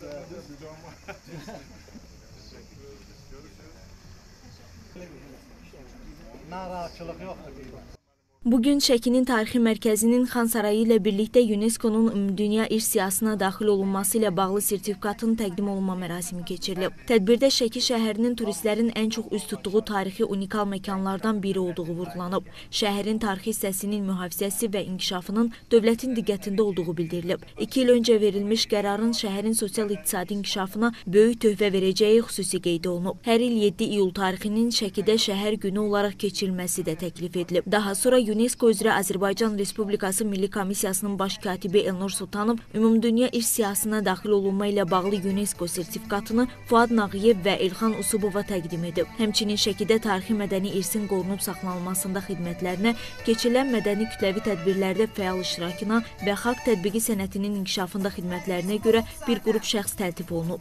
Narahatçılıq yoxdur. Bugün Şəkinin tarixi mərkəzinin Xan Sarayı ilə birlikdə UNESCO-nun Ümumdünya İrs siyahısına daxil olunması ilə bağlı sertifikatın təqdim olunma mərasimi keçirilib. Tədbirdə Şəki şəhərinin turistlərin ən çox üz tutduğu tarixi unikal məkanlardan biri olduğu vurğulanıb. Şəhərin tarixi hissəsinin mühafizəsi və inkişafının dövlətin diqqətində olduğu bildirilib. 2 il öncə verilmiş qərarın şəhərin sosial-iqtisadi inkişafına böyük töhfə verəcəyi xüsusi qeyd olunub. Hər il 7 iyul tarixinin Şəkidə şəhər günü olaraq keçirilməsi də təklif edilib. Daha sonra UNESCO üzrə Azərbaycan Respublikası Milli Komissiyasının baş katibi Elnur Sultanov Ümumdünya İrs siyahısına daxil olunma ilə bağlı UNESCO sertifikatını Fuad Nağıyev və İlxan Usubova təqdim edib. Həmçinin Şəkidə tarixi mədəni irsin qorunub saxlanılmasında xidmətlərinə, keçirilən mədəni kütləvi tədbirlərdə fəal iştirakına və xalq tətbiqi sənətinin inkişafında xidmətlərinə görə bir qrup şəxs təltif olunub.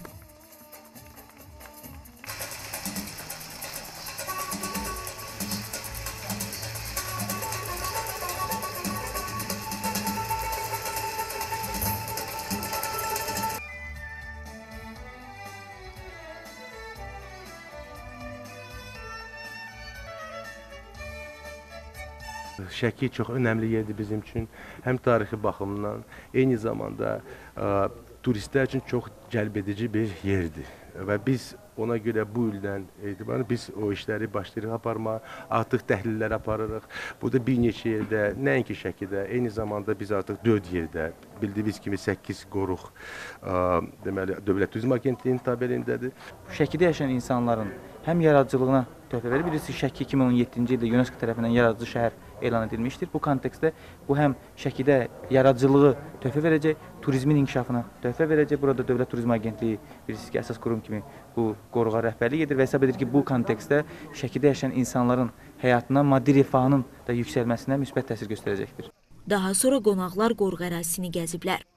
Şəki çox önəmli yerdir bizim üçün, həm tarixi baxımdan, eyni zamanda turistlər üçün çox cəlbedici bir yerdir. Və biz ona görə bu ildən etibarən biz o işləri başlayırıq aparmağa, artıq təhlillər aparırıq. Burada bir neçə yerdə, nəinki Şəkidə, eyni zamanda biz artıq 4 yerdə, bildiyiniz kimi 8 qoruq, deməli, Dövlət Turizm Agentliyinin tabeliyindədir. Şəkidə yaşayan insanların həm yaradıcılığına töhfə verir. Bilirsiniz, Şəki 2017-ci ildə UNESCO tərəfindən yaradıcı şəhər elan edilmişdir. Bu kontekstdə bu həm Şəkidə yaradıcılığı töhfə verəcək, turizmin inkişafına töhfə verəcək. Burada Dövlət Turizm Agentliyi bilirsiniz ki, əsas qurum kimi bu qoruğa rəhbərlik edir və hesab edir ki, bu kontekstdə Şəkidə yaşayan insanların həyatına, maddi rifahının da yüksəlməsinə müsbət təsir göstərəcəkdir. Daha sonra qonaqlar qoruq ərazisini gəziblər.